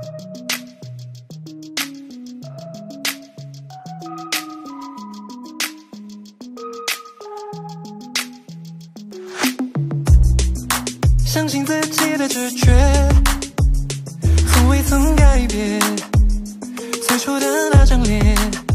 相信自己的直觉，从未曾改变最初的那张脸。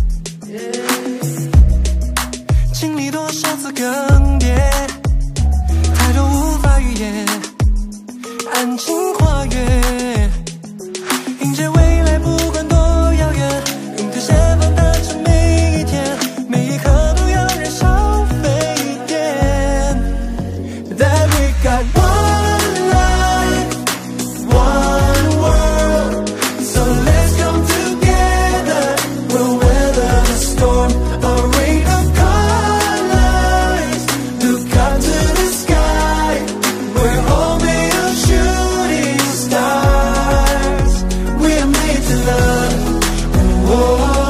经历多少次更迭，太多无法预言，安静跨越，迎接未来，不管多遥远，用特写放大着每一天，每一刻都要燃烧沸点。That we got one life, one world, so let's come together. We'll weather the storm, a rain of colors. Look up to the sky, we're all made of shooting stars. We're made to love. Whoa,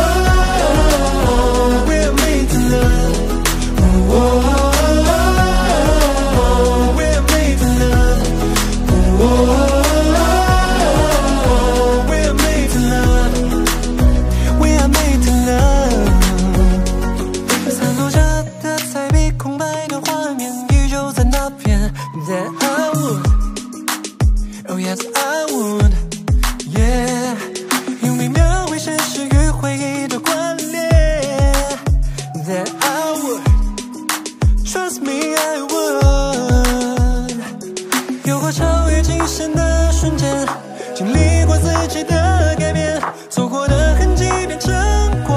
we're made to love. Whoa, we're made to love. Whoa, we're made to love. We are made to love. 散落着的彩笔，空白的画面，依旧在那边。That I would, oh yes I would, yeah. 用笔描绘现实与回忆的关联。That I would, trust me I would. 有过超越极限的瞬间，经历过自己的改变，走过的痕迹变成光。